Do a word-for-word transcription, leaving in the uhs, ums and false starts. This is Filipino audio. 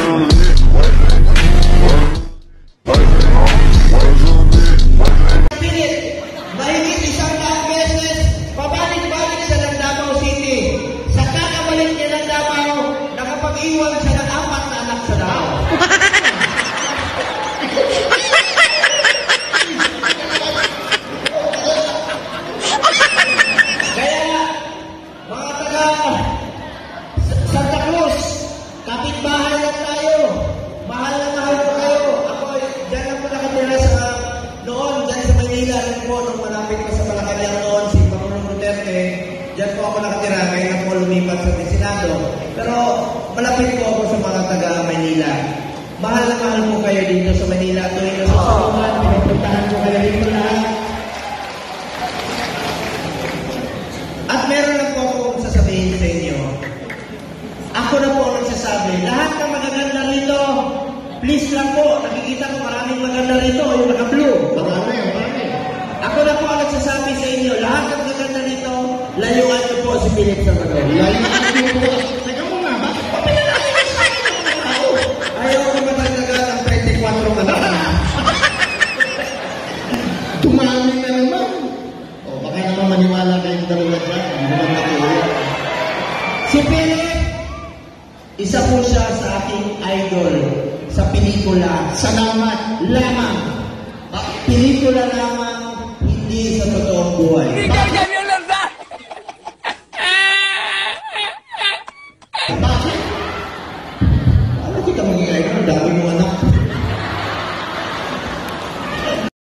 Pilit, mahigit isang daang beses, pabalik-balik siya ng Davao City. Sa kakabalik niya ng Davao, nakapag-iwan siya ng apat na anak sa Davao. Kaya, mga taga Santa Cruz, kapitbahay lang tayo. Mahal na mahal ko kayo. Ako, dyan lang po nakatira sa noon, dyan sa Manila rin po, nung malapit pa sa Malacanang noon, si Pangulong Duterte, dyan po ako nakatira, kaya na po lumipat sa Senado. Pero malapit po ako sa mga taga Manila. Mahal na mahal po kayo dito sa Manila. Tuwing na sa Suman, pinupuntahan ko kayo dito lahat. At meron lang po akong sasabihin sa inyo. Ako na po ang nagsasabi. Lahat ng magaganda rito, please lang po, nakikita ko maraming maganda rito, yung naka-blue. Marami, marami. Ako na po ang nagsasabi sa inyo, lahat ng magaganda rito, layuan niyo po si Philip Salvador. Layuan niyo po. Teka muna, ha? Papinalasin niyo sa akin ng tao. Ayaw ko matagdagan ang twenty-four anak na. Tumami na naman. O, baka naman maniwala kayong dalawa dyan. Hindi naman natuloy. Si Philip, isa po siya sa aking idol sa pelikula. Salamat. Lamang. Pelikula lamang, hindi sa totoong buhay.